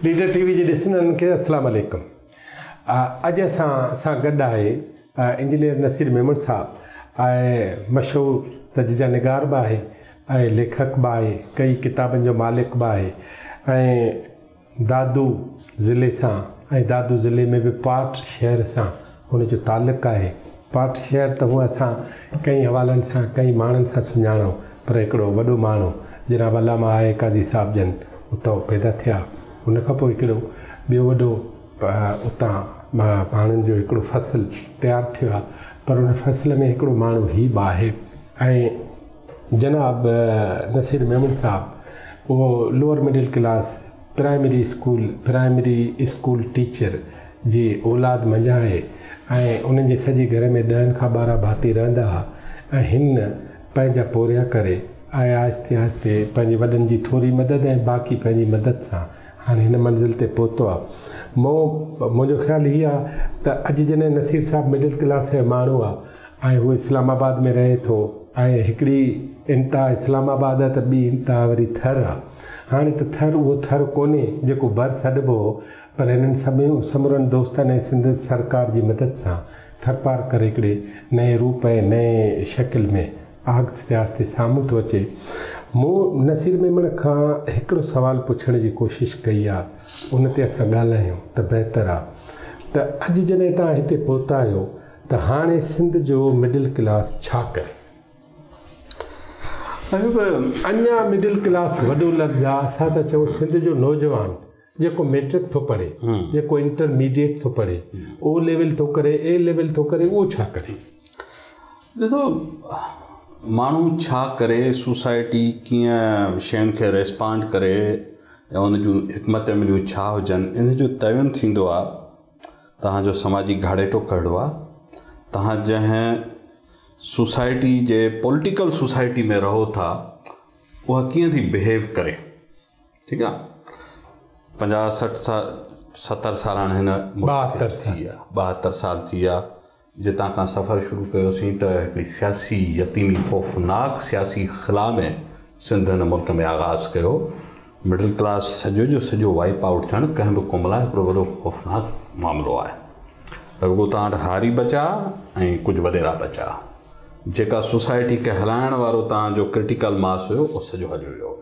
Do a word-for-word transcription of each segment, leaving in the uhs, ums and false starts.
Leader TV जे ॾिसंदड़नि खे अस्सलाम वालेकुम। अॼु असां सां गॾु आहे इंजीनियर नसीर मेमन साहब ऐं मशहूरु तजुजा निगार बि आहे ऐं लेखक बि आहे, कई किताबनि जो मालिक बि आहे ऐं दादू ज़िले सां ऐं दादू ज़िले में बि पाट शहर सां हुनजो तालुक़ु आहे। पाट शहर त हूअं असां कई हवालनि सां कई माण्हुनि सां सुञाणो, पर हिकिड़ो वॾो माण्हू जनाब अलामा आहे काज़ी साहिब जन उतां पैदा थिया। हुन खां पोइ हिकिड़ो ॿियो वॾो उतां माण्हुनि जो हिकिड़ो फ़सुलु तयारु थियो आहे, पर उन फ़सुल में हिकिड़ो माण्हू ही बि आहे। ऐं जनाब नसीर मेमन साहब उहो lower middle class primary school primary school teacher जी औलाद मंझां आहे ऐं उन्हनि जे सॼे घर में ॾहनि खां ॿारहं भाती रहंदा हुआ ऐं हिन पंहिंजा पोरिया करे ऐं आहिस्ते आहिस्ते पंहिंजे वॾनि जी थोरी मदद ऐं बाक़ी पंहिंजी मदद सां हाणे हिन मंज़िल ते पहुतो आहे। मूं मुंहिंजो ख़्यालु हीअ आहे त अॼु जॾहिं नसीर साहब मिडिल क्लास जो माण्हू आहे ऐं उहो इस्लामाबाद में रहे थो ऐं हिकिड़ी इंतिहा इस्लामाबाद आहे त ॿी इंतिहा वरी थर आहे। हाणे त थर उहो थर कोन्हे जेको भर छॾिबो हो, पर हिननि सभिनी समूरनि दोस्तनि ऐं सिंध सरकार जी मदद सां थर पार करे हिकिड़े नए रूप ऐं नए शकिल में आहिस्ते आहिस्ते साम्हूं थो अचे। मूं नसीर मेमन खां हिकिड़ो सुवालु पुछण जी कोशिशि कई आहे, उन ते असां ॻाल्हायूं त बहितरु आहे त अॼु जॾहिं तव्हां हिते पहुता आहियो त हाणे सिंध जो मिडिल क्लास छा करे? अञा मिडिल क्लास वॾो लफ़्ज़ आहे, असां था चऊं सिंध जो नौजवान जेको मैट्रिक थो पढ़े, जेको इंटरमीडिएट थो पढ़े, ओ लेवल थो करे, ए लेवल थो करे, उहो छा करे? ॾिसो माण्हू छा करे, सोसाइटी कीअं शयुनि खे रेस्पॉन्ड करे ऐं उन जूं हिकमत अमलियूं छा हुजनि, इन जो तयन थींदो आहे तव्हांजो समाजी घाड़ेटो कहिड़ो आहे, तव्हां जंहिं सोसाइटी जे पॉलिटिकल सोसाइटी में रहो था उहा कीअं थी बिहेव करे। ठीकु आहे, पंजाह सठि साल सतरि साल हाणे हिन ॿाहतरि थी विया ॿाहतरि साल थी विया जितां खां सफ़र शुरू कयोसीं त हिकिड़ी सियासी यतीमी ख़ौफ़नाक सियासी ख़िला में सिंध हिन मुल्क में आगाज़ कयो। मिडिल क्लास सॼो जो सॼो वाइप आउट थियणु कंहिं बि क़ौम लाइ हिकिड़ो वॾो ख़ौफ़नाक मामिलो आहे। रुॻो तव्हां वटि हारी बचा ऐं कुझु वॾेरा बचा, जेका सोसाइटी खे हलाइण वारो तव्हांजो क्रिटिकल मास हुयो उहो सॼो हलियो वियो।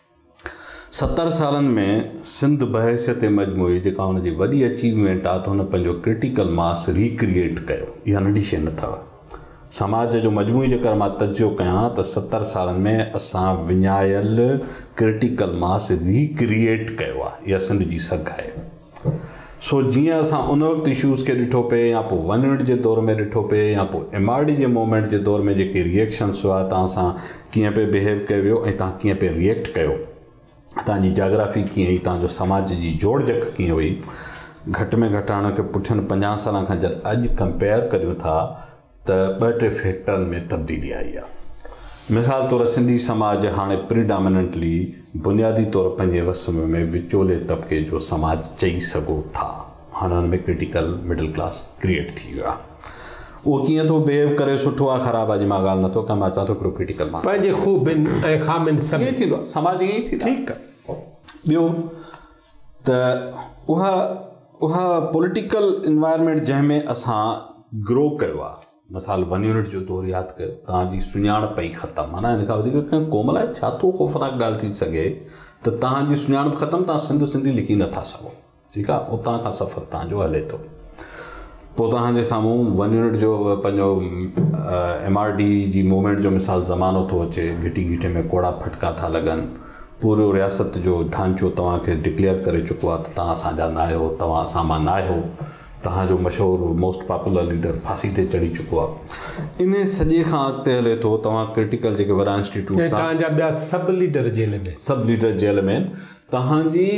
सतरि सालनि में सिंध बहसियत मजमूई जेका हुनजी वॾी अचीवमेंट आहे त हुन पंहिंजो क्रिटिकल मास रिक्रिएट कयो। इहा नंढी शइ न अथव। समाज जो मजमूई जेकर मां तजुर्बो कयां त सतरि सालनि में असां विञायल क्रिटिकल मास रिक्रिएट कयो आहे। इहा सिंध जी सघ आहे। सो जीअं असां उन वक़्तु इशूज़ खे ॾिठो पिए या पोइ वन मिनट जे दौर में ॾिठो पिए या पोइ एम आर डी जे मूवमेंट जे दौर में जेके रिएक्शन्स हुआ तव्हां सां कीअं पिए बिहेव कयो वियो ऐं तव्हां कीअं पिए रिएक्ट कयो, तव्हांजी जाग्राफी कीअं हुई, तव्हांजो समाज जी जोड़जक कीअं हुई, घटि में घटि हाणे खे पुठियुनि पंजाह सालनि खां जॾहिं अॼु कंपेयर करियूं था त ॿ टे फैक्टरनि में तब्दीली आई आहे। मिसाल तौरु सिंधी समाज हाणे प्रिडामिनेंटली बुनियादी तौरु पंहिंजे वस में विचोले तबिके जो समाज चई सघो था। हाणे हुन में क्रिटिकल मिडिल क्लास क्रिएट थी वियो आहे। उहो कीअं थो बिहेव करे, सुठो आहे ख़राबु आहे जी मां ॻाल्हि नथो कयां, मां चवां थो हिकिड़ो क्रिटिकल मां पंहिंजे ख़ूबियुनि ऐं ख़ामियुनि सभु ईअं थींदो आहे, समाज ईअं ई थींदो। ठीकु आहे। ॿियो त उहा उहा पॉलिटिकल इन्वायरमेंट जंहिंमें असां ग्रो कयो आहे, मिसाल वन यूनिट जो दौरु यादि कयो, तव्हांजी सुञाणप ई ख़तमु, माना हिन खां वधीक कंहिं क़ौम लाइ छा थो ख़ौफ़नाक ॻाल्हि थी सघे त तव्हांजी सुञाणप ख़तमु, तव्हां सिंध सिंधी लिखी नथा सघो। ठीकु आहे, उतां खां सफ़र तव्हांजो हले थो। पोइ तव्हांजे साम्हूं वन यूनिट जो पंहिंजो एम आर डी जी मूवमेंट जो मिसाल ज़मानो थो अचे, घिटी घिटे में कोड़ा फटका था लॻनि, पूरो रियासत जो ढांचो तव्हांखे डिक्लेयर करे चुको आहे त तव्हां असांजा न आहियो, तव्हां असां मां न आहियो, तव्हांजो मशहूरु मोस्ट पॉपुलर लीडर फांसी ते चढ़ी चुको आहे। इन सॼे खां अॻिते हले थो तव्हां क्रिटिकल जेके वॾा इंस्टीट्यूट तव्हांजा ॿिया सभु लीडर जेल में सभु लीडर जेल में आहिनि। तव्हांजी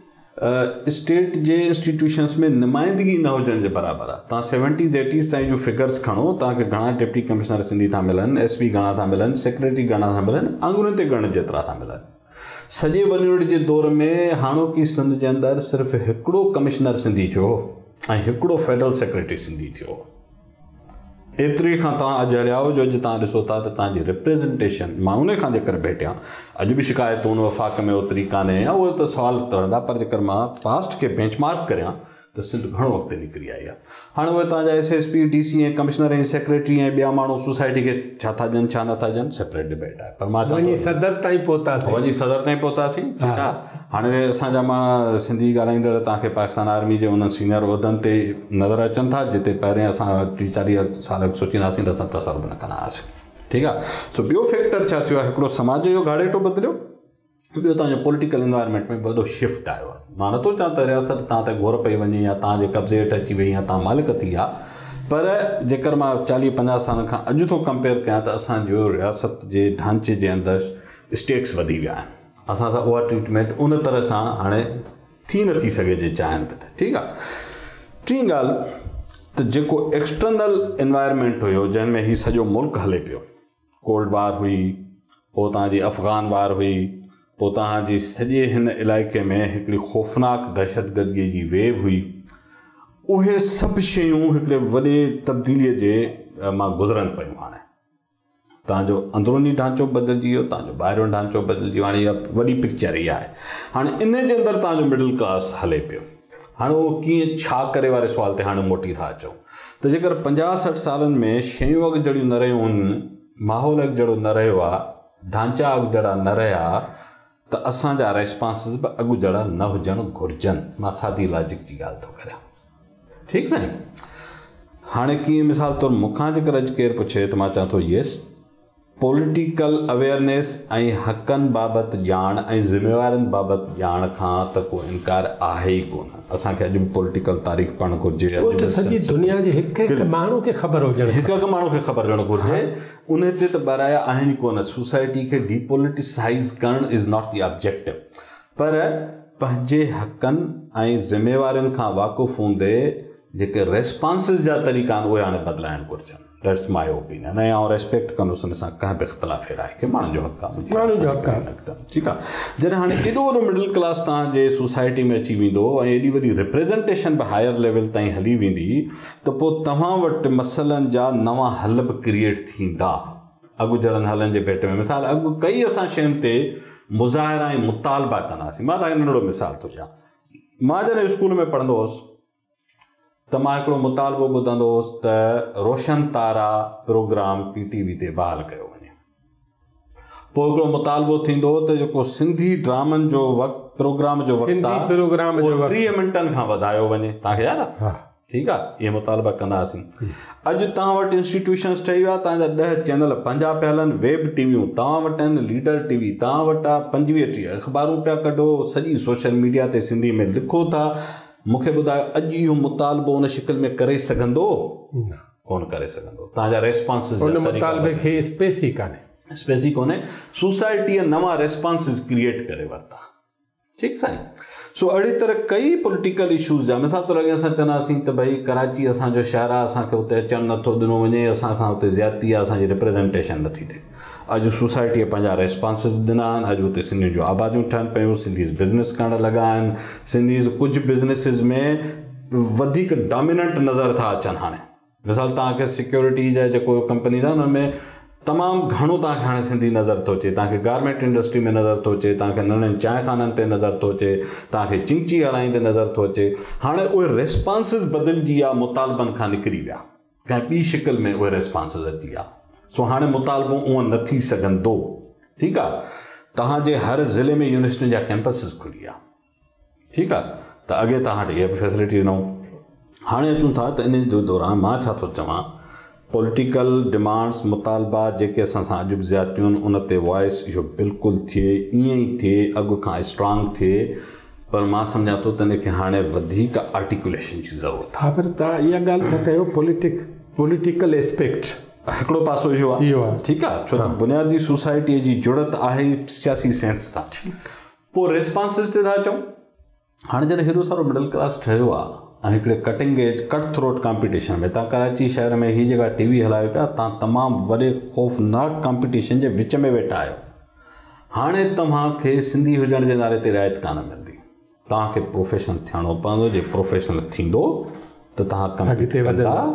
स्टेट जे इंस्टीट्यूशन्स में नुमाइंदगी न हुजण जे बराबरि आहे। तव्हां सेवनटीज़ एटीज़ ताईं जो फिगर्स खणो, तव्हांखे घणा डिप्टी कमिश्नर सिंधी था मिलनि, एस पी घणा था मिलनि, सेक्रेटरी घणा था मिलनि, आङुरियुनि ते ॻण जेतिरा था मिलनि। सॼे वन यूनिट जे दौर में हाणोकी सिंध जे अंदरि सिर्फ़ु हिकिड़ो कमिश्नर सिंधी थियो ऐं हिकिड़ो फेडरल सेक्रेटरी सिंधी थियो। एतिरे खां तव्हां अॼु हलियाओ जो अॼु तव्हां ॾिसो था त तव्हांजी रिप्रेज़ेंटेशन मां उन खां जेकर भेटियां अॼु बि शिकायतूं उन वफ़ाक़ में ओतिरी कान्हे या उहे त सुवाल तरंदा पर जेकर मां पास्ट खे बेंचमार्क करियां त सिंध घणो अॻिते निकिरी आई आहे। हाणे उहे तव्हांजा S S P D C ऐं कमिश्नर ऐं सेक्रेटरी ऐं ॿिया माण्हू सोसाइटी खे छा था ॾियनि छा नथा ॾियनि सेपरेट डिबेट आहे। पर मां वञी सदर ताईं पहुतासीं वञी सदर ताईं पहुतासीं ठीकु आहे। हाणे असांजा मां सिंधी ॻाल्हाईंदड़ तव्हांखे पाकिस्तान आर्मी जे उन सीनियर उहिदनि ते नज़र अचनि था जिते पहिरें असां टीह चालीह साल सोचींदासीं त असां तसर बि न कंदा हुआसीं ठीकु आहे। सो ॿियो फैक्टर छा थियो आहे हिकिड़ो समाज जो घाड़ेटो बदिलियो ॿियो तव्हांजो पॉलिटिकल इन्वायरमेंट में वॾो शिफ्ट आयो आहे। मां नथो चवां त रियासत तव्हां ते घोर पई वञे या तव्हांजे कब्ज़े हेठि अची वई या तव्हां मालिक थी विया पर जेकर मां चालीह पंजाह सालनि खां अॼु थो कंपेयर कयां त असांजो रियासत जे ढांचे जे अंदरि स्टेक्स वधी विया आहिनि। असां सां उहा ट्रीटमेंट उन तरह सां हाणे थी नथी सघे जे चाहिनि पिया त ठीकु आहे। टी ॻाल्हि त जेको एक्सटर्नल इन्वायरमेंट हुयो जंहिंमें हीउ सॼो मुल्क हले पियो कोल्ड वार हुई पोइ तव्हांजी अफ़गान वार हुई पोइ तव्हांजी सॼे हिन इलाइक़े में हिकिड़ी ख़ौफ़नाक दहशतगर्दीअ जी वेव हुई उहे सभु शयूं हिकिड़े वॾे तब्दीलीअ जे मां गुज़रनि पियूं। हाणे तव्हांजो अंदरूनी ढांचो बदिलजी वियो तव्हांजो ॿाहिरियों ढांचो बदिलजी वियो हाणे इहा वॾी पिक्चर इहा आहे। हाणे इन जे अंदरि तव्हांजो मिडिल क्लास हले पियो हाणे उहो कीअं छा करे वारे सुवाल ते हाणे मोटी था अचूं त जेकर पंजाह सठि सालनि में शयूं अॻु जहिड़ियूं न रहियूं आहिनि माहौल अॻु जहिड़ो न रहियो आहे ढांचा अॻु जहिड़ा न रहिया त असांजा रेस्पॉन्सिस बि अॻु जहिड़ा न हुजणु घुरिजनि। मां सादी लॉजिक जी ॻाल्हि थो करियां ठीकु साईं। हाणे कीअं मिसाल तौरु मूंखां जेकर अॼु केरु पुछे त मां चवां थो येस पॉलिटिकल अवेयरनेस ऐं हक़नि बाबति ॼाण ऐं ज़िम्मेवारियुनि बाबति ॼाण खां त को इनकार आहे ई कोन। असांखे अॼु बि पॉलिटिकल तारीख़ पढ़णु घुरिजे सॼी दुनिया जे हिकु हिकु माण्हू खे ख़बर हुजणु हिकु हिकु माण्हू खे ख़बर हुजणु घुरिजे उन ते त ॿाराया आहिनि ई कोन। सोसाइटी खे डीपोलिटिसाइज़ करणु इज़ नॉट दी ऑब्जेक्टिव पर पंहिंजे हक़नि ऐं ज़िम्मेवारियुनि खां वाक़ुफ़ु हूंदे जेके रेस्पॉन्सिस जा तरीक़ा आहिनि उहे हाणे बदिलाइणु घुरिजनि। दैट्स माई ओपिनियन ऐं आउं रेस्पेक्ट कंदुसि हुन सां कंहिं बि इख़्तिलाफ़ आहे की माण्हुनि जो हक़ आहे माण्हुनि जो हक़ आहे ठीकु आहे। जॾहिं हाणे एॾो वॾो मिडिल क्लास तव्हांजे सोसाइटी में अची वेंदो ऐं एॾी वॾी रिप्रेज़ेंटेशन बि हायर लेवल ताईं हली वेंदी त पोइ तव्हां वटि मसइलनि जा नवां हल बि क्रिएट थींदा अॻु जहिड़नि हलनि जे भेट में। मिसाल अॻु कई असां शयुनि ते मुज़ाहिरा ऐं मुतालबा कंदासीं। मां तव्हांखे नंढिड़ो मिसाल थो ॾियां मां जॾहिं स्कूल में पढ़ंदो हुउसि त मां हिकिड़ो मुतालबो ॿुधंदो हुउसि त Roshan Tara program P T V ते बहाल कयो वञे। पोइ हिकिड़ो मुतालबो थींदो त जेको सिंधी ड्रामनि जो वक़्तु प्रोग्राम जो वक़्तु आहे प्रोग्राम टीह मिंटनि खां वधायो वञे। तव्हांखे यादि आहे ठीकु आहे इहे मुतालबा कंदा हुआसीं। अॼु तव्हां वटि इंस्टीट्यूशन्स ठही विया तव्हांजा ॾह चैनल पंजाह पिया हलनि वेब टीवियूं तव्हां वटि आहिनि लीडर टीवी तव्हां वटि आहे पंजवीह टीह अख़बारूं पिया कढो सॼी सोशल मीडिया ते सिंधी में लिखो था। मूंखे ॿुधायो अॼु इहो मुतालबो उन शिकिल में करे सघंदो कोन करे सघंदो। तव्हांजा रेस्पॉन्सिस उन मुतालबे खे स्पेस ई कान्हे स्पेस ई कोन्हे। सोसाइटीअ नवां रेस्पॉन्सिस क्रिएट करे वरिता ठीकु साईं। सो अहिड़ी तरह कई पॉलिटिकल इशूज़ जा मिसाल तौरु अॻे असां चवंदासीं त भई कराची असांजो शहरु आहे असांखे हुते अचणु नथो ॾिनो वञे असां खां हुते ज़्यादती आहे असांजी रिप्रेज़ेंटेशन नथी थिए। अॼु सोसाइटीअ पंहिंजा रेस्पॉन्सिस ॾिना आहिनि अॼु हुते सिंधियुनि जूं आबादियूं ठहनि पियूं सिंधीज़ बिज़नेस करणु लॻा आहिनि सिंधीज़ कुझु बिज़नेसिस में वधीक डोमिनेंट नज़र था अचनि। हाणे मिसाल तव्हांखे सिक्योरिटी जा जेको कंपनीज़ आहिनि हुन में तमामु घणो तव्हांखे हाणे सिंधी नज़र थो अचे। तव्हांखे गारमेंट इंडस्ट्री में नज़र थो अचे तव्हांखे नंढनि चांहि खाननि ते नज़र थो अचे तव्हांखे चिंची हलाईंदे नज़र थो अचे। हाणे उहे रेस्पॉन्सिस बदिलजी विया मुतालबनि खां निकिरी विया कंहिं ॿी शिकिल में उहे रेस्पॉन्सिस अची विया। सो हाणे मुतालबो उहो न थी सघंदो ठीकु आहे। तव्हांजे हर ज़िले में यूनिवर्सिटियुनि जा कैंपसिस खुली विया ठीकु आहे त अॻे तव्हां वटि इहे बि फैसिलिटीज़ न हुयूं। हाणे अचूं था त इन जे दौरान मां छा थो चवां पॉलिटिकल डिमांड्स मुतालबा जेके असां सां अॼु बि ज़्यादतियूं आहिनि उन ते वॉइस इहो बिल्कुलु थिए ईअं ई थिए अॻु खां स्ट्रांग थिए पर मां सम्झां थो त इनखे हाणे वधीक आर्टिकुलेशन जी ज़रूरत आहे। पर तव्हां इहा ॻाल्हि था कयो पॉलिटिक्स पॉलिटिकल एस्पेक्ट हिकिड़ो पासो इहो आहे इहो आहे ठीकु आहे छो त बुनियादी सोसाइटीअ जी जुड़त आहे सियासी सेंस सां। पोइ रेस्पॉन्सिस ते था अचूं हाणे जॾहिं हेॾो सारो मिडल क्लास ठहियो आहे ऐं हिकिड़े cutting edge cut throat competition में तव्हां कराची शहर में हीअ जॻह टीवी हलायो पिया तव्हां तमामु वॾे ख़ौफ़नाक कॉम्पिटिशन जे विच में वेठा आहियो। हाणे तव्हांखे सिंधी हुजण जे नाले ते रिआयत कान मिलंदी तव्हांखे प्रोफेशनल थियणो पवंदो जे प्रोफेशनल थींदो त तव्हां कम्पीट कंदा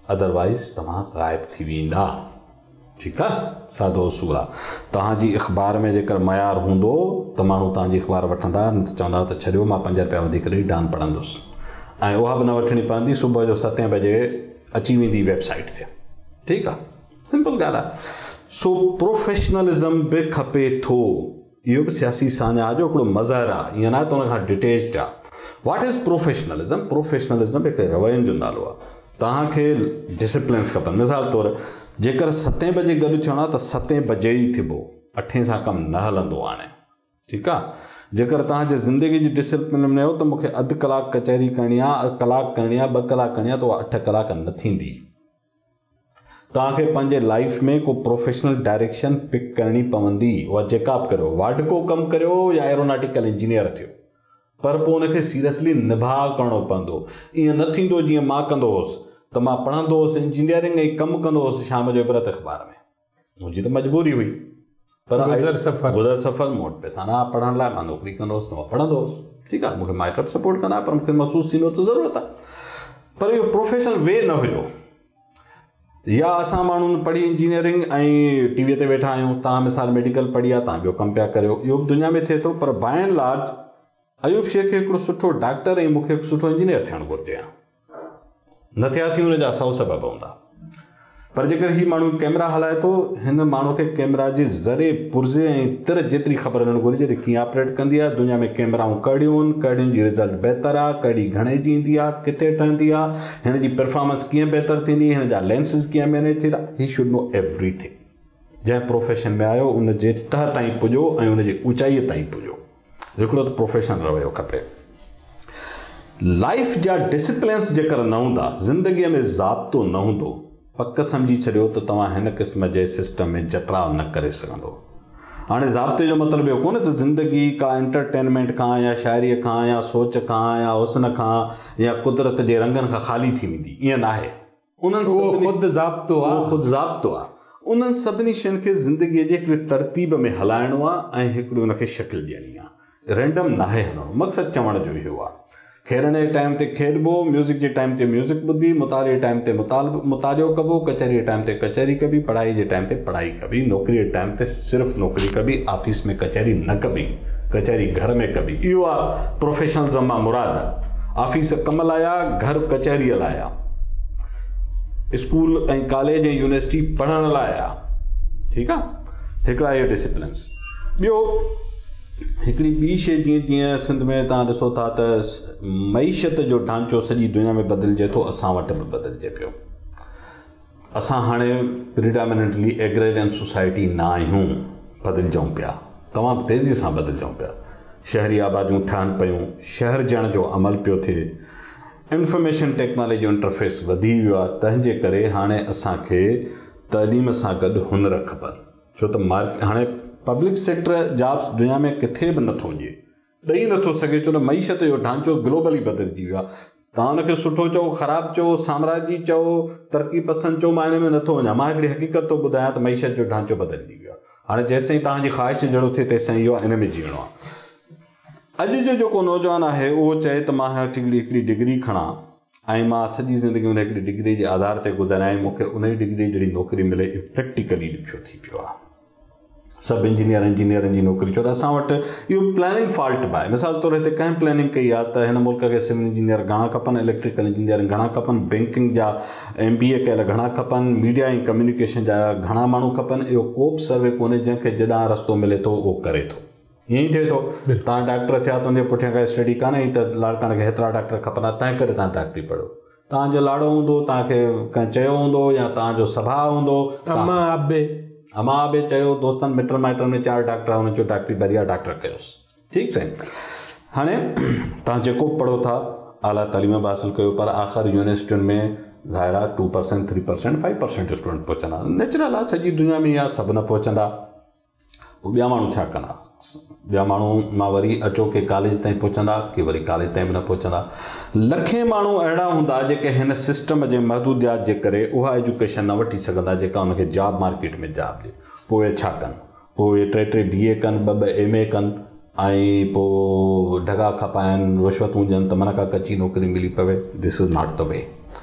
अदरवाइज़ तव्हां ग़ाइब थी वेंदा। ठीकु आहे, सादो उसूल आहे। तव्हांजी अख़बार में जेकर मयार हूंदो त माण्हू तव्हांजी अख़बार वठंदा, न त चवंदा त छॾियो मां पंज रुपया वधीक ॾेई डान पढ़ंदुसि, ऐं उहा बि न वठणी पवंदी, सुबुह जो सतें बजे अची वेंदी वेबसाइट ते। ठीकु आहे, सिंपल ॻाल्हि आहे। सो प्रोफेशनलिज़म बि खपे थो, इहो बि सियासी साञा जो हिकिड़ो मज़हर आहे, ईअं न त हुन खां डिटेच्ड आहे। What is प्रोफेशनलिज़म? प्रोफेशनलिज़म हिकिड़े रवैयनि जो नालो आहे। तव्हांखे डिसिप्लिन्स खपनि। मिसाल तौरु जेकर सतें बजे गॾु थियणो आहे त सतें बजे ई थिबो, अठें सां कमु न हलंदो हाणे। ठीकु आहे, जेकर तव्हांजे ज़िंदगी जी डिसिप्लिन में हो त मूंखे अधु कलाक कचहरी करणी आहे, कलाक करणी आहे, ॿ कलाक करणी आहे, त उहा अठ कलाक न थींदी। तव्हांखे पंहिंजे लाइफ में को प्रोफेशनल डायरेक्शन पिक करणी पवंदी। उहा जेका बि करियो, वाढको कमु करियो या एरोनॉटिकल इंजीनियर थियो, पर पोइ उनखे सीरियसली निभा करणो पवंदो। ईअं न थींदो जीअं मां कंदो हुउसि त मां पढ़ंदो हुउसि इंजीनियरिंग ऐं कमु कंदो हुउसि शाम जो इबरत अख़बार में। मुंहिंजी त मजबूरी हुई, पर गुज़र सफ़र गुज़र सफ़र मूं वटि पैसा न पढ़ण लाइ, मां नौकिरी कंदो हुउसि त मां पढ़ंदो हुउसि। ठीकु आहे, मूंखे माइट बि सपोर्ट कंदा, पर मूंखे महसूसु थींदो त ज़रूरत आहे, पर इहो प्रोफेशनल वे न हुयो। या असां माण्हू पढ़ी इंजीनियरिंग ऐं टीवीअ ते वेठा आहियूं, तव्हां मिसाल मेडिकल पढ़ी आहे, तव्हां ॿियो कमु पिया करियो, इहो बि दुनिया में थिए थो। पर by and large Ayub Shaikh हिकिड़ो सुठो डॉक्टर ऐं मूंखे हिकु सुठो इंजीनियर थियणु घुरिजे हा। न थियासीं, हुनजा सौ सबब हूंदा। पर जेकर हीउ माण्हू कैमरा हलाए थो, हिन माण्हू खे कैमरा जे ज़रे पुर्ज़े ऐं तिर जेतिरी ख़बर हुअणु घुरिजे त कीअं ऑपरेट कंदी आहे। दुनिया में कैमराऊं कहिड़ियूं आहिनि, कहिड़ियुनि जी रिज़ल्ट बहितरु आहे, कहिड़ी घणे जी ईंदी आहे, किथे ठहंदी आहे, हिन जी परफॉर्मेंस कीअं बहितरु थींदी, हिन जा लेंसिस कीअं मैनेज थींदा। He should know everything. जंहिं प्रोफेशन में आयो उन जे तह ताईं पुॼो ऐं उन जी ऊचाईअ ताईं पुॼो। हिकिड़ो त प्रोफेशनल रवैयो खपे। लाइफ जा डिसिप्लिन्स जेकर न हूंदा, ज़िंदगीअ में ज़ाब्तो न हूंदो, पक सम्झी छॾियो त तव्हां हिन क़िस्म जे सिस्टम में जतराव न करे सघंदो। हाणे ज़ाब्ते जो मतिलबु इहो कोन्हे त ज़िंदगी का एंटरटेनमेंट खां या शाइरीअ खां या सोच खां या हुस्न खां या कुदरत जे रंगनि खां ख़ाली थी वेंदी, ईअं न आहे। उन्हनि ख़ुदि ज़ाब्तो आहे, ख़ुदि ज़ाब्तो आहे। उन्हनि सभिनी शयुनि खे ज़िंदगीअ जे हिकिड़े तरतीब में हलाइणो आहे ऐं हिकिड़ी उनखे शकिल ॾियणी आहे। रेंडम न आहे हलणो। मक़सदु चवण जो इहो आहे, खेॾण जे टाइम ते खेॾिबो, म्यूज़िक जे टाइम ते म्यूज़िक ॿुधी, मुताले जे टाइम ते मुताल मुतालियो कबो, कचहरी जे टाइम ते कचहरी कबी, पढ़ाई जे टाइम ते पढ़ाई कबी, नौकिरी जे टाइम ते सिर्फ़ु नौकिरी कबी, ऑफिस में कचहरी न कबी, कचहरी घर में कबी। इहो आहे प्रोफेशनलिज़म मां मुराद। ऑफिस कम लाइ आहे, घर कचहरीअ लाइ आहे, स्कूल ऐं कॉलेज ऐं यूनिवर्सिटी पढ़ण लाइ आहे। ठीकु आहे, हिकिड़ा इहे डिसिप्लिन्स। ॿियो हिकिड़ी ॿी शइ, जीअं जीअं सिंध में तव्हां ॾिसो था त मईशत जो ढांचो सॼी दुनिया में बदिलिजे थो, असां वटि बि बदिलिजे पियो। असां हाणे प्रिडामिनेंटली एग्रेरियन सोसाइटी न आहियूं, बदिलजूं पिया, तमामु तेज़ीअ सां बदिलजूं पिया। शहरी आबादियूं ठहनि पियूं, शहर ॼण जो अमल पियो थिए, इंफॉर्मेशन टेक्नोलॉजी जो इंटरफेस वधी वियो आहे। तंहिंजे करे हाणे असांखे तइलीम सां गॾु हुनर खपनि, छो त मार्क हाणे पब्लिक सेक्टर जॉब्स दुनिया में किथे बि नथो ॾिए, ॾेई नथो सघे, छो त मईशत जो ढांचो ग्लोबली बदिलिजी वियो आहे। तव्हां हुनखे सुठो चओ, ख़राबु चओ, साम्राजी चओ, तरक़ी पसंदि चओ, मां हिन में नथो वञा। मां हिकिड़ी हक़ीक़त थो ॿुधायां त मईशत जो ढांचो बदिलिजी वियो आहे। हाणे जेसिताईं तव्हांजी ख़्वाहिश जहिड़ो थिए तेसिताईं इहो इन में जीअणो आहे। अॼु जो जेको नौजवान आहे उहो चए त मां हिकिड़ी हिकिड़ी डिग्री खणा ऐं मां सॼी ज़िंदगी उन हिकिड़ी डिग्री जे आधार ते गुज़ारियां ऐं मूंखे उन ई डिग्री जहिड़ी नौकिरी मिले, इहो प्रैक्टिकली ॾुखियो थी पियो आहे। सभु इंजीनियर इंजीनियरनि जी नौकिरी, छो त असां वटि इहो प्लैनिंग फॉल्ट बि आहे। मिसाल तौरु हिते कंहिं प्लैनिंग कई आहे त हिन मुल्क खे सिविल इंजीनियर घणा खपनि, इलेक्ट्रिकल इंजीनियर घणा खपनि, बैंकिंग जा एम बी ए कयल घणा खपनि, मीडिया ऐं कम्युनिकेशन जा घणा माण्हू खपनि। इहो को बि सर्वे कोन्हे जंहिंखे जॾहिं रस्तो मिले थो उहो करे थो। ईअं ई थिए थो, तव्हां डॉक्टर थिया त उनजे पुठियां काई स्टडी कान्हे त लाड़काणे खे हेतिरा डॉक्टर खपंदा, तंहिं करे तव्हां डॉक्टरी पढ़ो। तव्हांजो लाड़ो हूंदो, तव्हांखे कंहिं चयो हूंदो, या तव्हांजो सभा हूंदो, अमा बि चयो, दोस्तनि मिट माइटनि में चारि डॉक्टर, हुन चयो डॉक्टरी बढ़िया डॉक्टर कयोसि। ठीकु साईं, हाणे तव्हां जेको पढ़ो था, आला तालीम बि हासिलु कयो, पर आख़िर यूनिवर्सिटियुनि में ज़ाहिर आहे two percent three percent five percent student पहुचंदा। नेचुरल आहे, सॼी दुनिया में इहा सभु न पहुचंदा। पोइ ॿिया माण्हू छा कंदा? ॿिया माण्हू मां वरी अचो के कॉलेज ताईं पहुचंदा, के वरी कॉलेज ताईं बि न पहुचंदा। लखे माण्हू अहिड़ा हूंदा जेके हिन सिस्टम जे महदूदियात जे करे उहा एजुकेशन न वठी सघंदा जेका उनखे जॉब मार्केट में जॉब ॾिए। पोइ उहे छा कनि? पोइ उहे टे टे बी ए कनि, ॿ ॿ एम ए कनि ऐं पोइ ढगा खपाइनि, रिश्वतूं ॾियनि त मन का कची नौकिरी मिली पवे। This is not the way.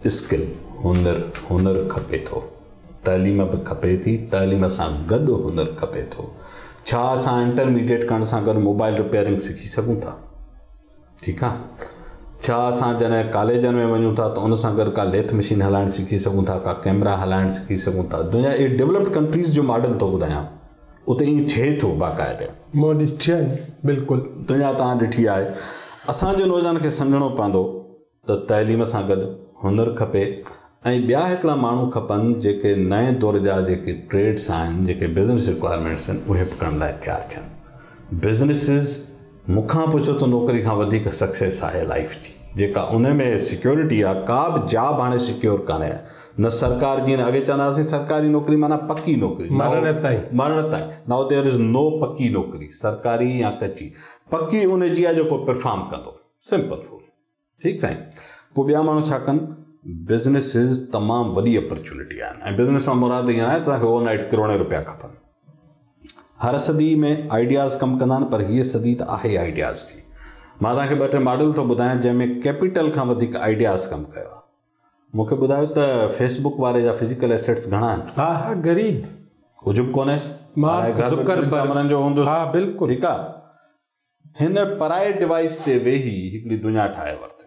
Skill हुनर हुनर खपे थो, तालीम बि खपे थी, तालीम सां गॾु हुनर खपे थो। छा असां इंटरमीडिएट करण सां गॾु मोबाइल रिपेयरिंग सिखी सघूं था? ठीकु आहे। छा असां जॾहिं कॉलेजनि में वञूं था त उन सां गॾु का लेथ मशीन हलाइणु सिखी सघूं था, का कैमरा हलाइणु सिखी सघूं था? दुनिया ए डेवलप्ड कंट्रीज़ जो मॉडल थो ॿुधायां, उते ईअं थिए थो बाक़ाइदे। मूं ॾिठी आहे बिल्कुलु। दुनिया तव्हां ॾिठी आहे। असांजे नौजवान खे सम्झणो पवंदो त तइलीम सां गॾु हुनर खपे ऐं ॿिया हिकिड़ा माण्हू खपनि जेके नए दौर जा जेके ट्रेड्स आहिनि, जेके बिज़नेस रिक्वायरमेंट्स आहिनि, उहे बि करण लाइ तयारु थियनि। बिज़नेसिस मूंखां पुछो त नौकिरी खां वधीक सक्सेस आहे लाइफ जी, जेका उन में सिक्योरिटी आहे। का बि जॉब हाणे सिक्योर कान्हे, न सरकार जीअं अॻे चवंदा हुआसीं सरकारी नौकिरी माना पकी नौकिरी, मरण ताईं मरण ताईं। नाउ देयर इज़ नो पकी नौकिरी, सरकारी या कची। पकी उन जी आहे जेको परफॉर्म कंदो, सिंपल रूल। ठीकु साईं। पोइ ॿिया माण्हू छा कनि? बिज़नेसिस तमामु वॾी अपॉर्चुनिटी आहिनि ऐं बिज़नेस मां मुराद ईअं आहे त तव्हांखे ओवरनाइट करोड़े रुपया खपनि। हर सदी में आइडियाज़ कमु कंदा आहिनि, पर हीअ सदी त आहे आइडियाज़ जी। मां तव्हांखे ॿ टे मॉडल थो ॿुधायां जंहिंमें कैपिटल खां वधीक आइडियाज़ कमु कयो आहे। मूंखे ॿुधायो त फेसबुक वारे जा फिज़िकल एसेट्स घणा आहिनि? हा हा ग़रीब कुझु बि कोन्हेसि, कमरनि जो हूंदुसि। हा बिल्कुलु। ठीकु आहे। हिन पराए डिवाइस ते वेही हिकिड़ी दुनिया ठाहे वरिती।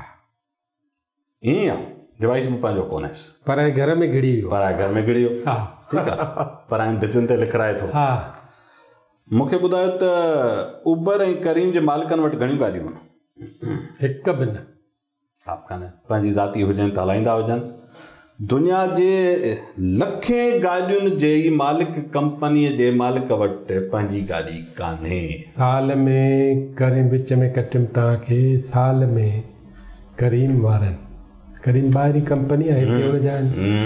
ईअं आहे, डिवाइस बि पंहिंजो कोन्हेसि, पराए घर में घिड़ी वियो। पराए घर में घिड़ी वियो। ठीकु आहे। पराइनि भितियुनि ते लिखाए थो। हा। मूंखे ॿुधायो त उबर ऐं करीम जे मालिकनि वटि घणियूं गाॾियूं आहिनि? हिकु बि न। हा कान्हे, पंहिंजी ज़ाती हुजनि त हलाईंदा हुजनि। दुनिया जे लखे गाॾियुनि जे मालिक, कंपनीअ जे मालिक वटि पंहिंजी गाॾी कान्हे। साल में करीम विच में कटियुमि तव्हांखे, साल में करीम वारनि, करीम ॿाहिरी कंपनी आहे हिते हुनजा आहिनि,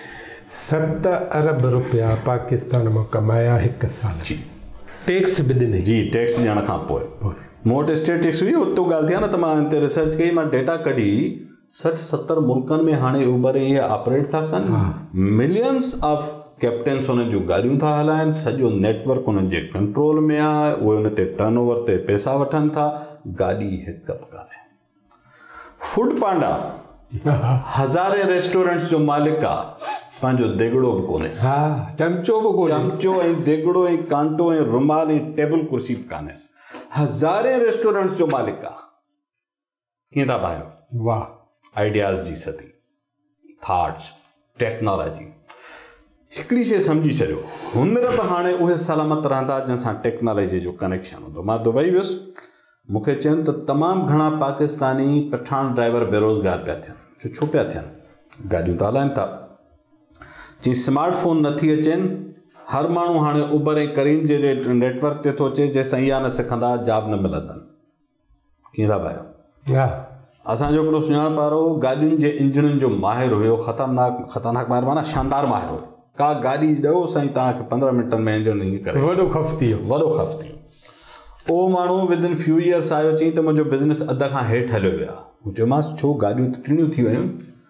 सत अरब रुपया पाकिस्तान मां कमाया हिकु साल जी। टैक्स बि ॾिने जी, टैक्स ॾियण खां पोइ। मूं वटि स्टेट टैक्स हुई, उतो ॻाल्हि थी आहे न, त मां हिते रिसर्च कई, मां डेटा कढी। सठि सतरि मुल्कनि में हाणे उबर इहे ऑपरेट था कनि। मिलियंस ऑफ कैप्टन्स हुननि जूं गाॾियूं था हलाइनि, सॼो नेटवर्क हुननि जे कंट्रोल में आहे, उहे हुन ते टर्न ओवर ते पैसा वठनि था। गाॾी हिकु बि कान्हे। फूड पांडा हज़ारे रेस्टोरेंट्स जो मालिक आहे, पंहिंजो देगड़ो बि कोन्हे। हा, चमचो बि कोन्हे। चमचो ऐं देगड़ो ऐं कांटो ऐं रुमाल ऐं टेबल कुर्सी बि कान्हेसि। हज़ारे रेस्टोरेंट्स जो मालिक आहे। कीअं था भाइयो? वाह। आइडियाज़ जी सदी, थॉट्स, टेक्नोलॉजी। हिकिड़ी शइ सम्झी छॾियो, हुनर बि हाणे उहे सलामत रहंदा जंहिंसां टेक्नोलॉजी जो कनेक्शन हूंदो। मां दुबई वियुसि, मूंखे चवनि त तमामु घणा पाकिस्तानी पठान ड्राइवर बेरोज़गार पिया थियनि। छो छो पिया थियनि? गाॾियूं त हलाइनि था। जीअं स्मार्टफोन नथी अचनि, हर माण्हू हाणे उबर ऐं करीम जे नेटवर्क ते थो अचे, जेसिताईं इहा न सिखंदा जॉब न मिलंदनि। कीअं था भाइयो? हा। असांजो हिकिड़ो सुञाणप वारो गाॾियुनि जे इंजणनि जो माहिर हुयो, ख़तरनाक ख़तरनाक माहिर माना शानदार माहिर हुयो। का गाॾी ॾियो साईं तव्हांखे पंद्रहं मिंटनि में इंजन ईअं करे वॾो खफ़ थी वियो, वॾो खफ़ थी वियो। उहो माण्हू विद इन फ्यू ईयर्स आयो, चई त मुंहिंजो बिज़नेस अध खां हेठि हलियो वियो आहे। मूं चयोमांसि छो? गाॾियूं त टीणियूं थी वियूं।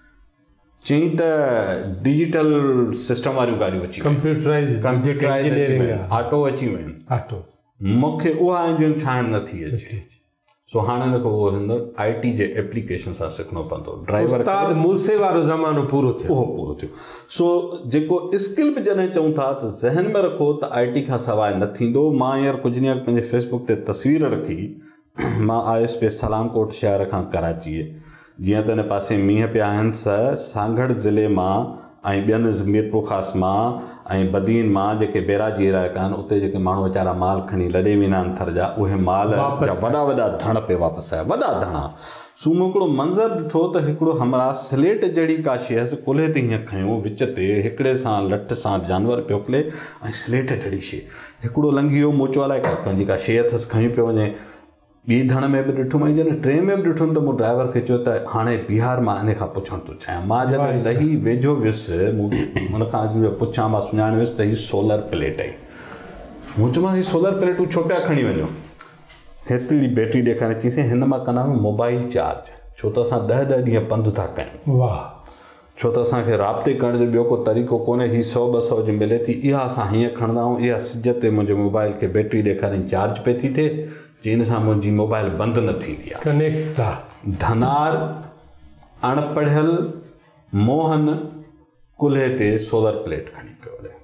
चई त डिजिटल सिस्टम वारियूं गाॾियूं अची, कंप्यूटराइज़ कंप्यूटराइज़ ऑटो अची वियूं आहिनि। ऑटो मूंखे उहा इंजन ठाहिणु नथी अचे। सो हाणे हिन खां उहो हिंदर आई टी जे एप्लीकेशन सां सिखणो पवंदो। ड्राइवर उस्ताद मूसे वारो ज़मानो पूरो थियो, उहो पूरो थियो। सो जेको स्किल बि जॾहिं चऊं था त ज़हन में रखो त आई टी खां सवाइ न थींदो। मां हींअर कुझु ॾींहं पंहिंजे फेसबुक ते तस्वीर रखी। मां आयुसि पिए सलामकोट शहर खां कराची। जीअं त हिन पासे मींहं पिया आहिनि, स सांगड़ ज़िले मां ऐं ॿियनि मीरपुर ख़ासि मां ऐं बदीन मां जेके बेराजी इलाइक़ा आहिनि, उते जेके माण्हू वीचारा माल खणी लॾे वेंदा आहिनि थर जा, उहे माल जा वॾा वॾा धण पे वापसि आया, वॾा धणा। सो मूं हिकिड़ो मंज़र ॾिठो त हिकिड़ो हमरा स्लेट जहिड़ी का शइ हुअसि, कुल्हे ते हीअं खयूं, विच ते हिकिड़े सां लठ सां जानवर पियो पिले ऐं स्लेट जहिड़ी शइ। हिकिड़ो लंघी वियो, मोचो अलाए का पंहिंजी का शइ अथसि, खयूं पियो वञे। ॿी धण में बि ॾिठुमि ऐं जॾहिं टे में बि ॾिठुमि त मूं ड्राइवर खे चयो त हाणे बिहार मां इन खां पुछणु थो चाहियां। मां जॾहिं लही वेझो वियुसि, मूं हुन खां पुछां, मां सुञाणे वियुसि त हीअ सोलर प्लेट आई। मूं चयोमांसि हीअ सोलर प्लेटूं छो पिया खणी वञो? हेतिरी बैटरी ॾेखारे, चईसीं हिन मां कंदा आहियूं मोबाइल चार्ज, छो त असां ॾह ॾह ॾींहं पंधु था कयूं। वाह। छो त असांखे राब्ते करण जो ॿियो को तरीक़ो कोन्हे। हीअ सौ ॿ सौ जी मिले थी, इहा असां हीअं खणंदा आहियूं। इहा सिज ते मुंहिंजे मोबाइल खे बैटरी ॾेखारे चार्ज पई थी थिए, जिन सां मुंहिंजी मोबाइल बंदि न थींदी आहे। कनेक्ट आहे। धनार, अणपढ़ियल मोहन कुल्हे ते सोलर प्लेट खणी पियो हले,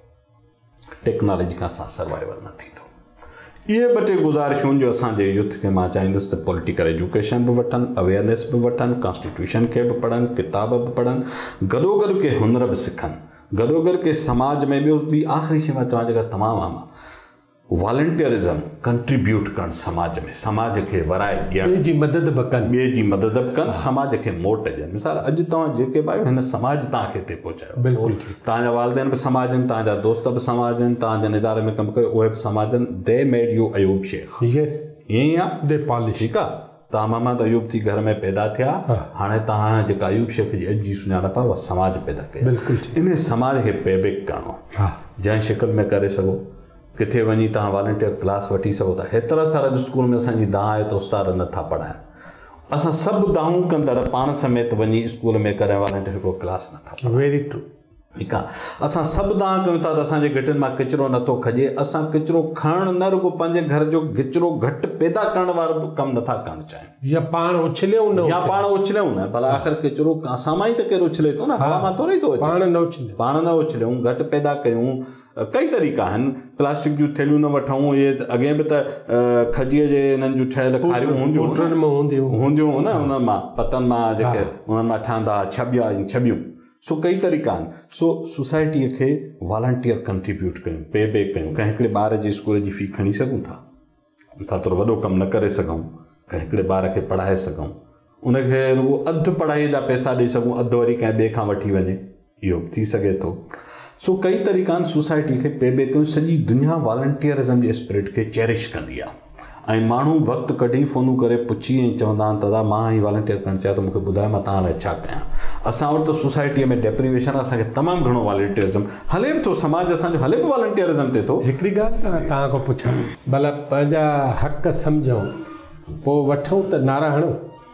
टेक्नोलॉजी खां असां सर्वाइवल न थींदो। इहे ॿ टे गुज़ारिशूं जो असांजे यूथ खे मां चाहींदुसि त पॉलिटिकल एजुकेशन बि वठनि, अवेयरनेस बि वठनि, कॉन्स्टिट्यूशन खे बि पढ़नि, किताब बि पढ़नि, गॾोगॾु के हुनर बि सिखनि, गॾोगॾु के समाज में ॿियो ॿी आख़िरी शइ मां चवां जेका तमामु आम आहे, वॉलंटियरिज़म कंट्रीब्यूट करणु समाज में, समाज खे वराए ॾियणु, ॿिए जी मदद बि कनि, ॿिए जी मदद बि कनि, समाज खे मोट ॾियनि। मिसाल अॼु तव्हां जेके बि आहियो हिन समाज तव्हांखे हिते पहुचायो, बिल्कुलु तव्हांजा वालिदैन बि समाज आहिनि, तव्हांजा दोस्त बि समाज आहिनि, तव्हांजे इदारे में कमु कयो उहे बि समाज आहिनि। They made you Ayub Shaikh, yes ईअं ई आहे, दे पॉलिश, ठीकु आहे। तव्हां मोहम्मद अयूब थी घर में पैदा थिया, हाणे तव्हां जेका अयूब शेख जी अॼु जी सुञाणप आहे उहा समाज पैदा कई, बिल्कुलु इन समाज खे पे बैक करिणो, जंहिं शिकिल में करे सघो। किथे वञी तव्हां वॉलंटियर क्लास वठी सघो था। हेतिरा सारा स्कूल में असांजी दाह आहे त उस्ताद नथा पढ़ाइनि, असां सभु दाहूं कंदड़ पाण समेत वञी स्कूल में करे वॉलंटियर को क्लास नथा पढ़ाइनि। वेरी ट्रू, ठीकु आहे। असां सभु दाह कयूं था त असांजे घिटियुनि मां किचिरो नथो खॼे, असां किचिरो खणणु न रुगो पंहिंजे घर जो किचिरो घटि पैदा करण वारो बि कमु नथा करणु चाहियूं, या पाण उछलियूं न, या पाण उछलियूं न, भला आख़िर किचिरो असां मां ई त केरु उछले थो न, हवा मां थोरी थो अचे, पाण न उछलियूं, पाण न उछलियूं, घटि पैदा कयूं। कई तरीक़ा आहिनि, प्लास्टिक जूं थैलियूं न वठूं, इहे अॻे बि त खजीअ जे हिननि जूं ठहियल खारियूं हूंदियूं हूंदियूं हूंदियूं न, उन्हनि मां पतनि मां जेके उन्हनि मां ठहंदा छबिया छबियूं, सो कई तरीक़ा आहिनि। सो सोसाइटीअ खे वॉलंटियर कंट्रीब्यूट कयूं, पे बैक कयूं। कंहिं हिकिड़े ॿार जी स्कूल जी फ़ी खणी सघूं था, असां थोरो वॾो कमु न करे सघूं, कंहिं हिकिड़े ॿार खे पढ़ाए सघूं, उनखे रुगो अधु पढ़ाईअ जा पैसा ॾेई सघूं, अधु वरी कंहिं ॿिए खां वठी वञे, इहो बि थी सघे थो। सो कई तरीक़ा आहिनि सोसाइटी खे पे बैक कयूं। सॼी दुनिया वॉलंटियरिज़म जे स्पिरिट खे चेरिश कंदी आहे, ऐं माण्हू वक़्तु कढी फ़ोनूं करे पुछी ऐं चवंदा आहिनि दादा मां ही वॉलंटियर करणु चाहियां, त मूंखे ॿुधाए मां तव्हां लाइ छा कयां। असां वटि त सोसाइटीअ में डेप्रीवेशन आहे, असांखे तमामु घणो वॉलंटियरिज़म हले बि थो, समाज असांजो हले बि वॉलंटियरिज़म ते थो। हिकिड़ी ॻाल्हि तव्हां तव्हां खां पुछां, भला पंहिंजा हक़ सम्झूं पोइ वठूं त नारा हणूं?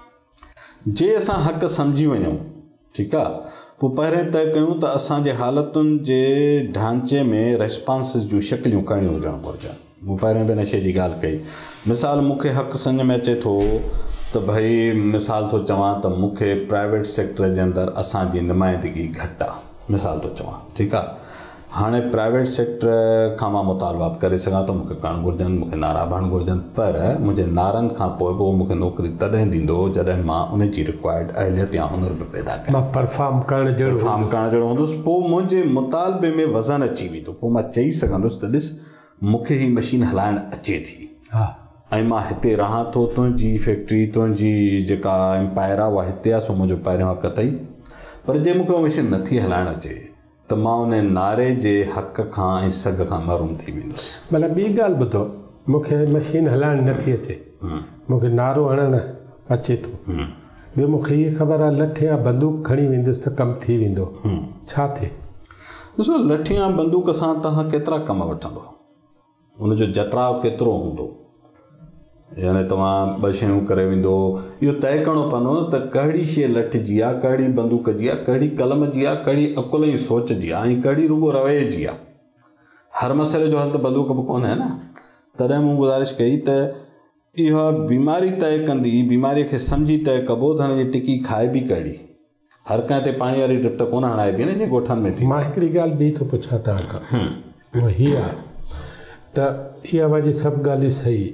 जे असां हक़ सम्झी वञूं, ठीकु आहे, पोइ पहिरें तय कयूं त असांजे हालतुनि जे ढांचे में रेस्पॉन्सिस जूं शिकिलियूं करणियूं हुजणु घुरिजनि। मूं पहिरें बि हिन शइ जी ॻाल्हि कई। मिसाल मूंखे हक़ सम्झ में अचे थो त भई मिसाल थो चवां त मूंखे प्राइवेट सेक्टर जे अंदरि असांजी नुमाइंदगी घटि आहे, मिसाल थो चवां, ठीकु आहे। हाणे प्राइवेट सेक्टर खां मां मुतालबा करे सघां थो, मूंखे करणु घुरिजनि, मूंखे नारा भरणु घुरिजनि, पर मुंहिंजे नारनि खां पोइ पोइ मूंखे नौकिरी तॾहिं ॾींदो जॾहिं मां उन जी रिक्वायर्ड अहलियत या हुनर बि पैदा कयां, मां परफॉर्म करणु जहिड़ो परफॉर्म करणु जहिड़ो हूंदुसि। पोइ मुंहिंजे मुतालबे में वज़न अची वेंदो, पोइ मां चई सघंदुसि त ॾिस मूंखे ही मशीन हलाइणु अचे थी, ऐं मां हिते रहां थो, तुंहिंजी फैक्ट्री तुंहिंजी जेका एम्पायर आहे उहा हिते आहे, सो मुंहिंजो पहिरियों हक़ अथई। पर जे मूंखे उहा मशीन नथी हलाइणु अचे त मां उन नारे जे हक़ खां ऐं सघ खां महरूम थी वेंदुसि। भला ॿी ॻाल्हि ॿुधो, मूंखे मशीन हलाइणु नथी अचे, मूंखे नारो हणणु अचे थो, ॿियो मूंखे इहा ख़बर आहे लठ या बंदूक खणी वेंदुसि त कमु थी वेंदो, छा थिए? ॾिसो, लठ या बंदूक सां तव्हां केतिरा कम वठंदो, उनजो जतराव केतिरो हूंदो, यानी तव्हां ॿ शयूं करे वेंदो, इहो तय करिणो पवंदो न त कहिड़ी शइ लठ जी आहे, कहिड़ी बंदूक जी आहे, कहिड़ी कलम जी आहे, कहिड़ी अकुल ऐं सोच जी आहे, ऐं कहिड़ी रुगो रवैये जी आहे। हर मसइले जो हल त बंदूक बि कोन्हे न। तॾहिं मूं गुज़ारिश कई त इहा बीमारी तय कंदी, बीमारीअ खे सम्झी तय कबो त हिन जी टिकी खाए बि कहिड़ी। हर कंहिं ते पाणी वारी ड्रिप त कोन हणाइबी न, जीअं ॻोठनि में थी। मां हिकिड़ी ॻाल्हि ॿी थो पुछां तव्हां खां, उहा हीअ आहे त इहा वजह सभु ॻाल्हियूं सही,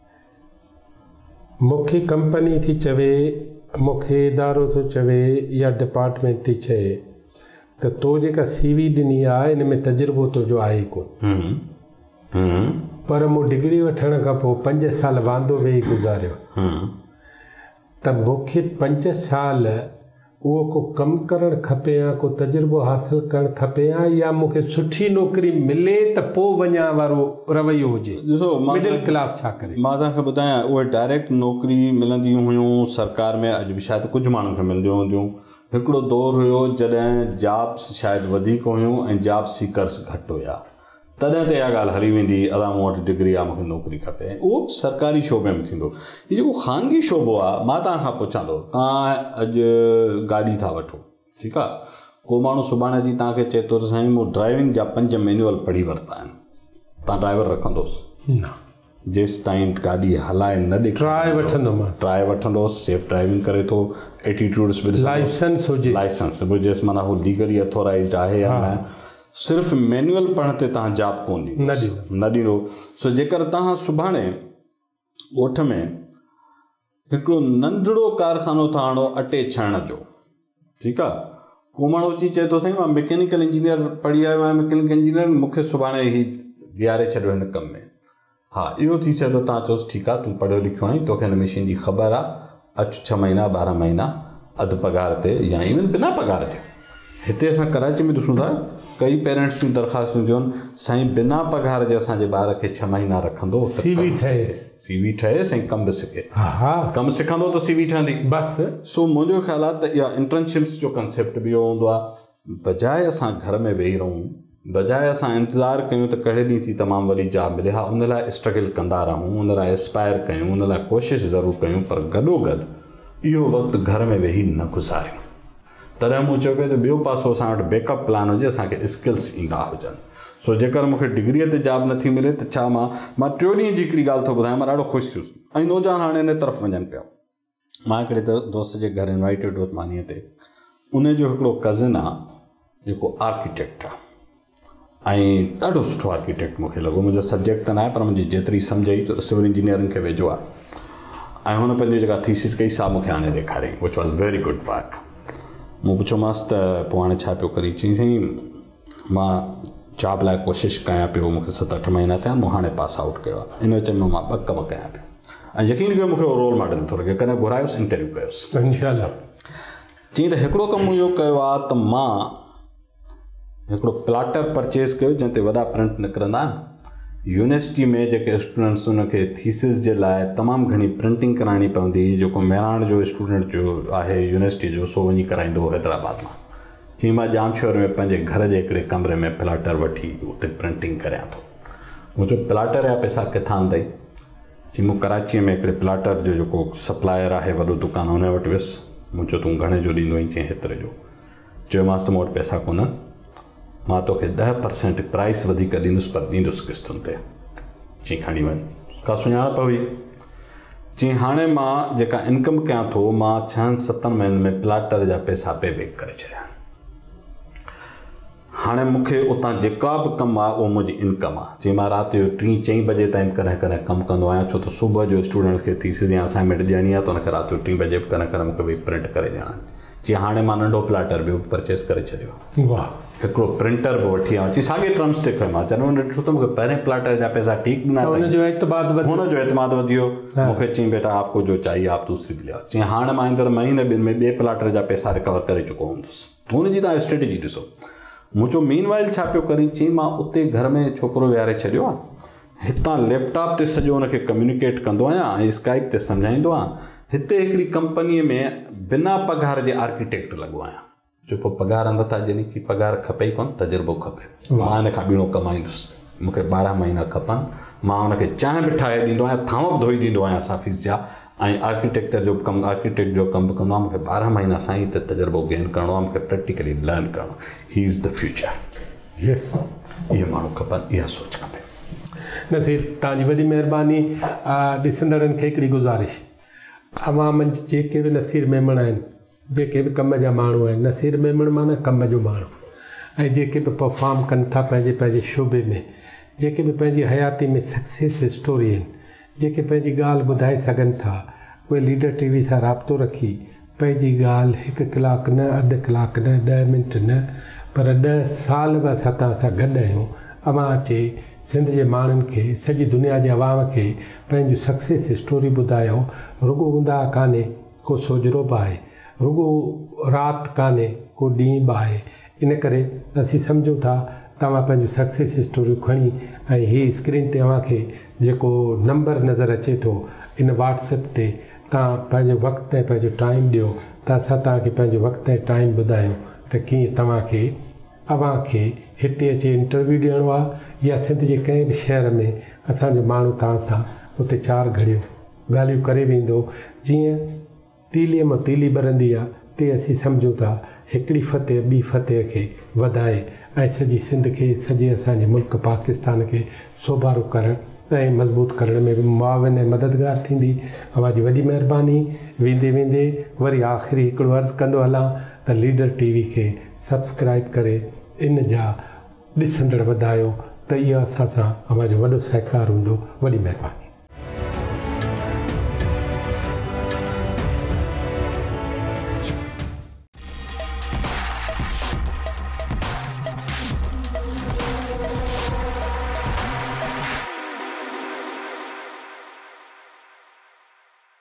मूंखे कंपनी थी चवे, मूंखे इदारो थो चवे या डिपार्टमेंट थी चए त तो जेका सी वी ॾिनी आहे इन में तजुर्बो तुंहिंजो आहे कोन, पर मूं डिग्री वठण खां पोइ पंज साल वांदो वेही गुज़ारियो, त मूंखे पंज साल उहो को कमु करणु खपे या को तजुर्बो हासिलु करणु खपे या मूंखे सुठी नौकिरी मिले त पोइ वञा वारो रवैयो हुजे? ॾिसो, मिडिल क्लास छा करे? मां तव्हांखे ॿुधायां, उहे डायरेक्ट नौकिरी मिलंदियूं हुयूं सरकार में, अॼु बि शायदि कुझु माण्हुनि खे मिलंदियूं हूंदियूं। हिकिड़ो दौरु हुयो जॾहिं जॉब्स शायदि वधीक हुयूं ऐं जॉब सीकर्स घटि हुया, तॾहिं त इहा ॻाल्हि हली वेंदी, अला मूं वटि डिग्री आहे, मूंखे नौकिरी खपे, उहो सरकारी शोबे में थींदो। हीउ जेको ख़ानगी शोबो आहे, मां तव्हां खां पुछां थो, तव्हां अॼु गाॾी था वठो, ठीकु आहे, को माण्हू सुभाणे अची तव्हांखे चए थो त साईं मूं ड्राइविंग जा पंज मैनुअल पढ़ी वरिता आहिनि, तव्हां ड्राइवर रखंदोसि? न। जेसि ताईं गाॾी हलाए न ॾेखारे ट्राई वठंदोमांसि ट्राई वठंदोसि सेफ ड्राइविंग करे थो एटीट्यूड्स बि लाइसेंस हुजे लाइसेंस बि हुजेसि माना हू लीगली अथोराइज़्ड आहे या न सिर्फ़ु मैनुअल पढ़ण ते तव्हां जॉब कोन ॾींदो न ॾींदो सो जेकर तव्हां सुभाणे ॻोठ में हिकिड़ो नंढड़ो कारखानो ठहाणो अटे छणण जो ठीकु आहे को माण्हू अची चए थो साईं मां मैकेनिकल इंजीनियर पढ़ी आयो आहियां मैकेनिकल इंजीनियर मूंखे सुभाणे ई बीहारे छॾियो हिन कम में हा इहो थी सघे तव्हां चओसि ठीकु आहे तूं पढ़ियो लिखियो आहीं तोखे हिन मशीन जी ख़बर आहे अच छह महीना ॿारहं महीना अधु पघार ते या इवन बिना पघार ते हिते असां कराची में ॾिसूं था कई पेरेंट्स जूं दरख़्वास्तूं थियूं आहिनि साईं बिना पघार जे असांजे ॿार खे छह महीना रखंदो सीवी ठहेसि सीवी ठहे साईं कमु बि सिखे हा कमु सिखंदो त सीवी ठहंदी बसि सो मुंहिंजो ख़्यालु आहे त इहा इंटर्नशिप्स जो कंसेप्ट बि इहो हूंदो आहे बजाए असां घर में वेही रहूं बजाए असां इंतज़ारु कयूं त कहिड़े ॾींहुं थी तमामु वरी जॉब मिले हा उन लाइ स्ट्रगल कंदा रहूं उन लाइ एस्पायर कयूं उन लाइ कोशिशि ज़रूरु कयूं पर गॾोगॾु इहो वक़्तु घर में वेही न गुज़ारियूं तॾहिं मूं चयो पियो त ॿियो पासो असां वटि बैकअप प्लान हुजे असांखे स्किल्स ईंदा हुजनि सो जेकर मूंखे डिग्रीअ ते जॉब नथी मिले त छा मां मां टियों ॾींहं जी हिकिड़ी ॻाल्हि थो ॿुधायां मां ॾाढो ख़ुशि थियुसि ऐं नौजवान हाणे इन तरफ़ वञनि पिया मां हिकिड़े दो दोस्त जे घर इनवाइटेड हुअसि मानीअ ते उनजो हिकिड़ो कज़िन आहे जेको आर्किटेक्ट आहे ऐं ॾाढो सुठो आर्किटेक्ट मूंखे लॻो मुंहिंजो सब्जेक्ट त न आहे पर मुंहिंजी जेतिरी सम्झ आई छो त सिविल इंजीनियरिंग खे वेझो आहे ऐं हुन पंहिंजी जेका थीसिस कई सा मूंखे हाणे ॾेखारियईं which was very good work मूं पुछियोमांसि त पोइ हाणे छा पियो करी चई साईं मां जॉब लाइ कोशिशि कयां पियो मूंखे सत अठ महीना थिया मूं हाणे पास आउट कयो आहे इन विच में मां ॿ कम कयां पियो ऐं यकीन कयो मूंखे रोल मॉडल थो लॻे कॾहिं घुरायोसि इंटरव्यू कयोसि इंशाल्लाह चई त हिकिड़ो कमु इहो कयो आहे त मां हिकिड़ो प्लाटर परचेज़ कयो जंहिं ते वॾा प्रिंट निकिरंदा आहिनि यूनिवर्सिटी में जेके स्टूडेंट्स उनखे थीसिस जे लाइ तमामु घणी प्रिंटिंग कराइणी पवंदी जेको महिराण जो स्टूडेंट जो आहे यूनिवर्सिटी जो सो वञी कराईंदो हो हैदराबाद मां चई मां जाम शहर में पंहिंजे घर जे हिकिड़े कमरे में प्लाटर वठी उते प्रिंटिंग करियां थो मुंहिंजो प्लाटर जा पैसा किथां ईंदई चई मूं कराचीअ में हिकिड़े प्लाटर जो जेको सप्लायर आहे वॾो दुकानु हुन वटि वियुसि मूं चयो तूं घणे जो ॾींदो आहीं चई हेतिरे जो चयोमांसि त मूं वटि पैसा कोन्हनि मां तोखे ॾह परसेंट प्राइस वधीक ॾींदुसि पर ॾींदुसि किस्तुनि ते चई खणी वञ का सुञाणप हुई चई हाणे मां जेका इनकम कयां थो मां छहनि सतनि महीननि में प्लाटर जा पैसा पे बैक करे छॾिया हाणे मूंखे उतां जेका बि कमु आहे उहो मुंहिंजी इनकम आहे चई मां राति जो टीं चईं बजे ताईं कॾहिं कॾहिं कमु कंदो आहियां छो त सुबुह जो स्टूडेंट्स खे थीसिस या असाइनमेंट ॾियणी आहे त हुनखे राति जो टीं बजे बि कॾहिं कॾहिं मूंखे भई प्रिंट करे ॾियणा चई हाणे मां नंढो प्लाटर ॿियो परचेस करे छॾियो वाह हिकिड़ो प्रिंटर बि वठी आयो चई साॻे टर्म्स ते कयो मां चयो हुन ॾिठो त मूंखे पहिरें प्लाटर जा पैसा ठीकु ॾिना हुनजो एतमाद वधियो हुनजो एतमाद वधियो मूंखे चई बेटा आपको जो चाहिए आप दूसरी बि लिया चई हाणे मां ईंदड़ महीने ॿिनि में ॿिए प्लाटर जा पैसा रिकवर करे चुको हूंदुसि हुनजी तव्हां स्ट्रेटेजी ॾिसो मूं चयो मीन वाइल छा पियो करी चई मां उते घर में छोकिरो विहारे छॾियो आहे हितां लैपटॉप ते सॼो हुनखे कम्यूनिकेट कंदो आहियां ऐं स्काइप ते सम्झाईंदो आहियां हिते हिकिड़ी कंपनीअ में बिना पघार जे आर्किटेक्ट लॻो आहियां जो पोइ पघार नथा ॾियणी चई पघार खपे ई कोन तजुर्बो खपे मां हिन खां ॿीणो कमाईंदुसि मूंखे ॿारहं महीना खपनि मां हुनखे चांहि बि ठाहे ॾींदो आहियां थांव बि धोई ॾींदो आहियां ऑफिस जा ऐं आर्किटेक्चर जो कमु आर्किटेक्ट जो कमु बि कंदो आहे मूंखे ॿारहं महीना साईं त तजुर्बो गेन करिणो आहे मूंखे प्रैक्टिकली लर्न करिणो ही इज़ द फ्यूचर यस इहे माण्हू खपनि इहा सोच खपे नसीर तव्हांजी वॾी महिरबानी ॾिसंदड़नि खे हिकिड़ी गुज़ारिश अवाम जेके बि नसीर मेमण आहिनि जेके बि कम जा माण्हू आहिनि नसीर मेमण माना कम जो माण्हू ऐं जेके बि परफॉर्म कनि था पंहिंजे पंहिंजे शोबे में जेके बि पंहिंजी हयाती में सक्सेस स्टोरी आहिनि जेके पंहिंजी ॻाल्हि ॿुधाए सघनि था उहे लीडर टीवी सां राब्तो रखी पंहिंजी ॻाल्हि हिकु कलाकु न अधु कलाकु न ॾह मिंट न पर ॾह साल बि असां तव्हां सां गॾु आहियूं अवां अचे सिंध जे माण्हुनि खे सॼी दुनिया जे अवाम खे पंहिंजूं सक्सेस स्टोरी ॿुधायो रुॻो हूंदा कान्हे को सोजरो बि आहे रुॻो राति कान्हे को ॾींहुं बि आहे इन करे असीं सम्झूं था तव्हां पंहिंजूं सक्सेस स्टोरियूं खणी ऐं हीअ स्क्रीन ते तव्हांखे जेको नंबर नज़र अचे थो इन व्हाट्सएप ते तव्हां पंहिंजो वक़्तु ऐं पंहिंजो टाइम ॾियो त असां तव्हांखे पंहिंजो वक़्तु ऐं टाइम ॿुधायूं त कीअं तव्हांखे अव्हां खे हिते अची इंटरव्यू ॾियणो आहे या सिंध जे कंहिं बि शहर में असांजो माण्हू तव्हां सां उते चारि घड़ियूं ॻाल्हियूं करे वेंदो जीअं तीलीअ मां तीली ॿरंदी आहे ते असीं सम्झूं था हिकिड़ी फतेह ॿी फतेह खे वधाए ऐं सॼी सिंध खे सॼे असांजे मुल्क पाकिस्तान खे सोभारो करणु ऐं मज़बूत करण में बि मुआविन ऐं मददगार थींदी। अवांजी वॾी महिरबानी। वेंदे वेंदे वरी आख़िरी हिकिड़ो अर्ज़ु कंदो हलां त लीडर टीवी खे सब्सक्राइब करे इन जा ॾिसंदड़ वधायो त इहो असां सां अवांजो वॾो सहकारु हूंदो। वॾी महिरबानी।